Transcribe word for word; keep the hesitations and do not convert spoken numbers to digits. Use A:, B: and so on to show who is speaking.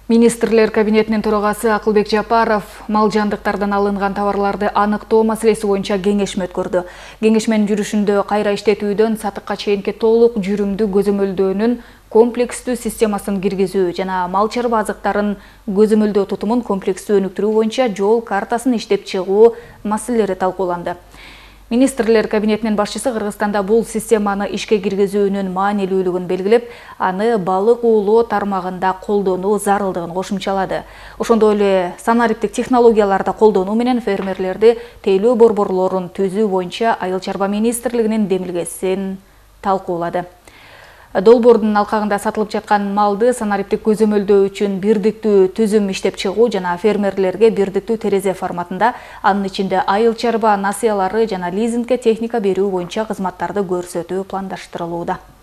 A: Министрлер кабинетинин төрагасы Акылбек Жапаров мал жандыктардан алынган товарларды аныктоо маселеси боюнча кеңешме өткөрдү. Кеңешменин жүрүшүндө кайра иштетүүдөн сатыкка чейинки толук жүрүмдүү көзөмөлдөөнүн комплекстүү системасын киргизүү жана мал чарба азыктарын көзөмөлдөө тутумун комплекстүү өнүктүрүү боюнча жол картасын иштеп чыгуу маселелери талкууланды. Министрлер кабинетинин башчысы Кыргызстанда бул системаны ишке киргизүүнүн маанилүүлүгүн белгилеп, аны балык уулоо тармагында колдонуу зарылдыгын кошумчалады. Ошондой эле санариптик технологияларды колдонуу менен фермерлерди тейлөө борборлорун түзүү боюнча Айыл чарба министрлигинин демилгесин талкуулады. Долбоордун алкагында сатылып жаткан малды санариптик көзөмөлдөө үчүн бирдиктүү түзүм иштеп чыгуу жана фермерлерге бирдиктүү терезе форматында, анын ичинде айыл чарба насыялары жана лизингке техника берүү боюнча кызматтарды көрсөтүү пландаштырылууда.